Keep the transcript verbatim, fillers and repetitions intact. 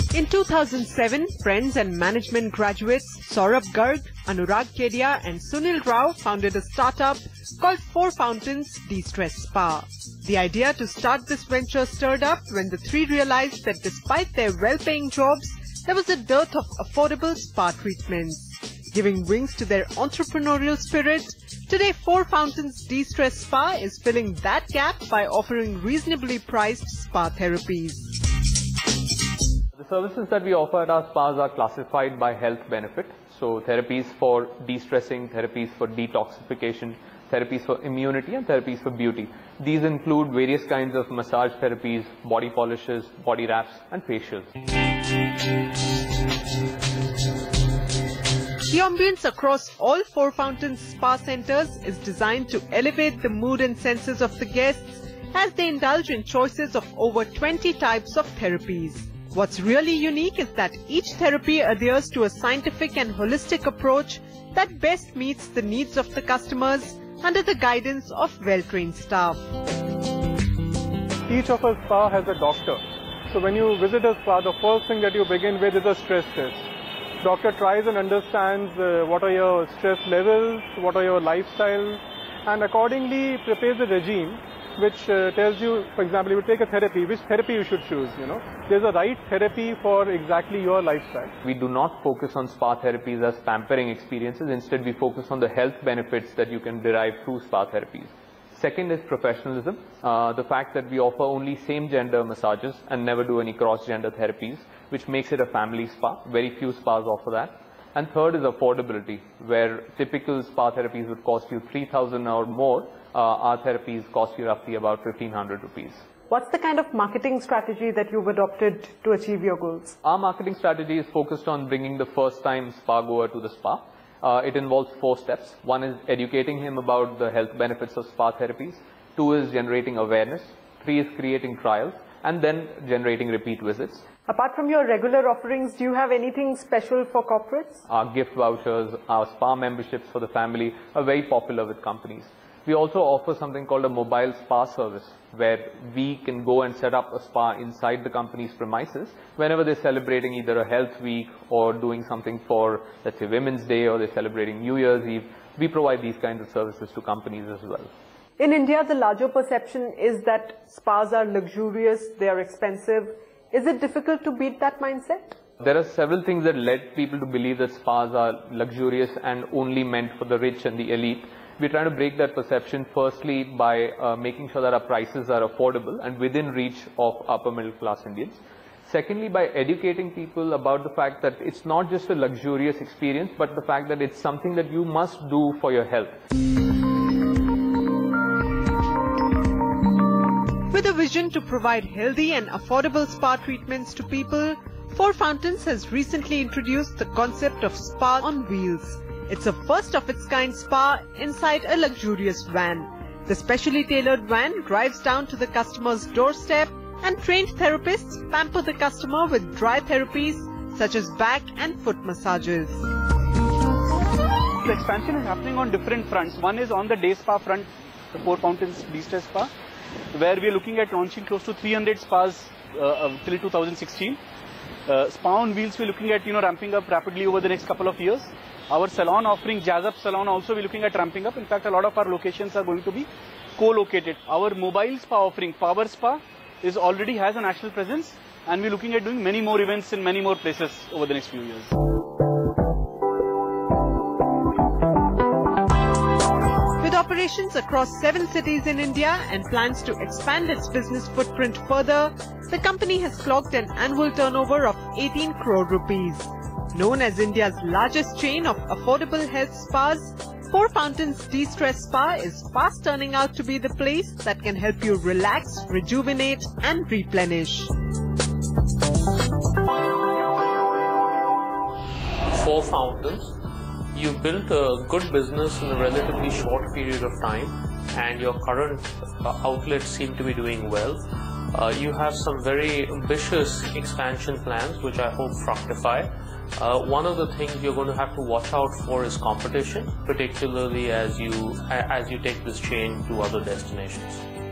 In two thousand seven, friends and management graduates Saurabh Garg, Anurag Kedia and Sunil Rao founded a startup called Four Fountains De-Stress Spa. The idea to start this venture stirred up when the three realized that despite their well-paying jobs, there was a dearth of affordable spa treatments. Giving wings to their entrepreneurial spirit, today Four Fountains De-Stress Spa is filling that gap by offering reasonably priced spa therapies. The services that we offer at our spas are classified by health benefit. So therapies for de-stressing, therapies for detoxification, therapies for immunity and therapies for beauty. These include various kinds of massage therapies, body polishes, body wraps and facials. The ambience across all Four Fountains spa centers is designed to elevate the mood and senses of the guests as they indulge in choices of over twenty types of therapies. What's really unique is that each therapy adheres to a scientific and holistic approach that best meets the needs of the customers under the guidance of well-trained staff. Each of a spa has a doctor. So when you visit a spa, the first thing that you begin with is a stress test. Doctor tries and understands uh, what are your stress levels, what are your lifestyle, and accordingly prepares a regime which uh, tells you, for example, you take a therapy, which therapy you should choose, you know. There's a right therapy for exactly your lifestyle. We do not focus on spa therapies as pampering experiences. Instead, we focus on the health benefits that you can derive through spa therapies. Second is professionalism. Uh, the fact that we offer only same-gender massages and never do any cross-gender therapies, which makes it a family spa. Very few spas offer that. And third is affordability, where typical spa therapies would cost you three thousand or more. Uh, our therapies cost you roughly about fifteen hundred rupees. What's the kind of marketing strategy that you've adopted to achieve your goals? Our marketing strategy is focused on bringing the first-time spa goer to the spa. Uh, it involves four steps. One is educating him about the health benefits of spa therapies. Two is generating awareness. Three is creating trials. And then generating repeat visits. Apart from your regular offerings, do you have anything special for corporates? Our gift vouchers, our spa memberships for the family are very popular with companies. We also offer something called a mobile spa service, where we can go and set up a spa inside the company's premises whenever they're celebrating either a health week or doing something for, let's say, Women's Day, or they're celebrating New Year's Eve. We provide these kinds of services to companies as well. In India, the larger perception is that spas are luxurious, they are expensive. Is it difficult to beat that mindset? There are several things that led people to believe that spas are luxurious and only meant for the rich and the elite. We're trying to break that perception firstly by uh, making sure that our prices are affordable and within reach of upper middle class Indians. Secondly, by educating people about the fact that it's not just a luxurious experience, but the fact that it's something that you must do for your health. With a vision to provide healthy and affordable spa treatments to people, Four Fountains has recently introduced the concept of Spa on Wheels. It's a first-of-its-kind spa inside a luxurious van. The specially tailored van drives down to the customer's doorstep, and trained therapists pamper the customer with dry therapies such as back and foot massages. The expansion is happening on different fronts. One is on the day spa front, the Four Fountains De-Stress Spa, where we are looking at launching close to three hundred spas uh, till two thousand sixteen. Uh, spa on Wheels, we're looking at, you know, ramping up rapidly over the next couple of years. Our salon offering, Jazz Up Salon, also we're looking at ramping up. In fact, a lot of our locations are going to be co-located. Our mobile spa offering, Power Spa, is already has a national presence, and we're looking at doing many more events in many more places over the next few years. With operations across seven cities in India and plans to expand its business footprint further, the company has clocked an annual turnover of eighteen crore rupees. Known as India's largest chain of affordable health spas, Four Fountains De-Stress Spa is fast turning out to be the place that can help you relax, rejuvenate and replenish. Four Fountains, you built a good business in a relatively short period of time, and your current uh, outlets seem to be doing well. Uh, you have some very ambitious expansion plans which I hope fructify. Uh, one of the things you're going to have to watch out for is competition, particularly as you as you take this chain to other destinations.